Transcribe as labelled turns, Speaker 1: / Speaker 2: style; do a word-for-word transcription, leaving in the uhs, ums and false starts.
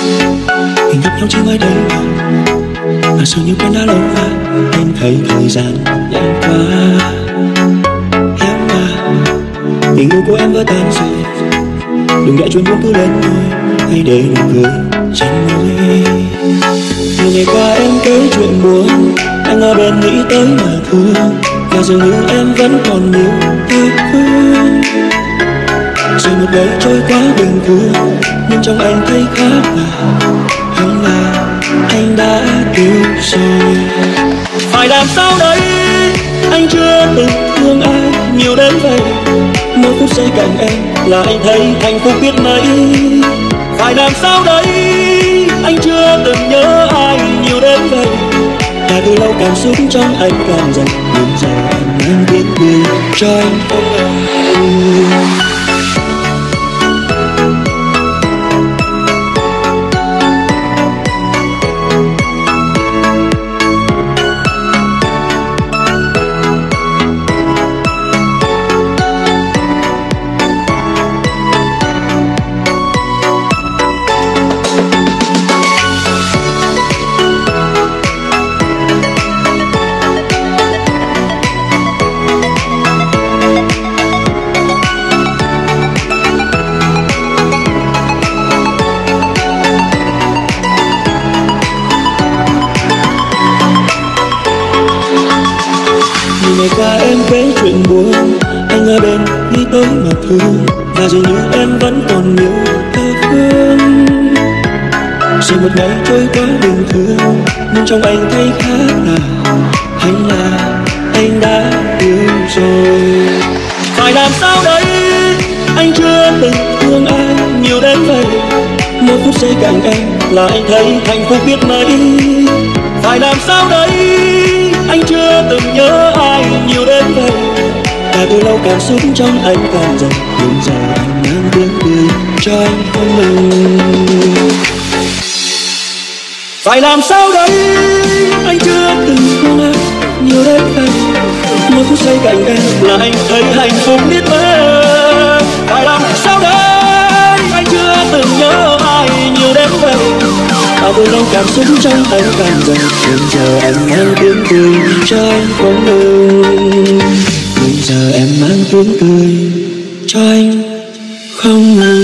Speaker 1: Mình gặp nhau chỉ mới đây mà mà dường như quen đã lâu và em thấy thời gian nhanh quá. Em à, tình yêu của em vỡ tan rồi, đừng để chuyện buồn cứ lên thôi, hãy để nụ cười trên môi. Nhiều ngày qua em kể chuyện buồn, anh ở bên nghĩ tới mà thương, và dường như em vẫn còn nhiều tiếc thương. Rồi một ngày trôi quá bình thường, nhưng trong anh thấy khác lạ, hay là anh đã yêu rồi. Phải làm sao đấy, anh chưa từng thương ai nhiều đến vậy. Mỗi phút giây cạnh em là anh thấy hạnh phúc biết mấy. Phải làm sao đấy, anh chưa từng nhớ ai nhiều đến vậy. Và từ lâu cảm xúc trong anh càng dần, nhưng giờ anh đang biết cười cho anh không em. Ngày qua em kể chuyện buồn, anh ở bên nghĩ tới mà thương, và dường như em vẫn còn nhiều thơ phương. Rồi một ngày trôi quá bình thường, nhưng trong anh thấy khác lạ, hay là anh đã yêu rồi. Phải làm sao đấy, anh chưa từng thương ai nhiều đến vậy. Mỗi phút giây cạnh em là anh thấy hạnh phúc biết mấy. Phải làm sao đấy, anh chưa từng nhớ ai nhiều đến vậy. Và từ lâu cảm xúc trong anh càng dần, nhưng giờ anh mang tiếng cười cho anh không ngừng. Phải làm sao đấy, anh chưa từng thương ai nhiều đến vậy. Mỗi phút giây cạnh em là anh thấy hạnh phúc biết mấy. Phải làm sao đấy, anh chưa từng nhớ ai nhiều đến vậy. Bao từ lâu cảm xúc trong anh càng dần, nhưng giờ em mang tiếng cười cho anh không ngừng. Nhưng giờ em mang tiếng cười cho anh không ngừng.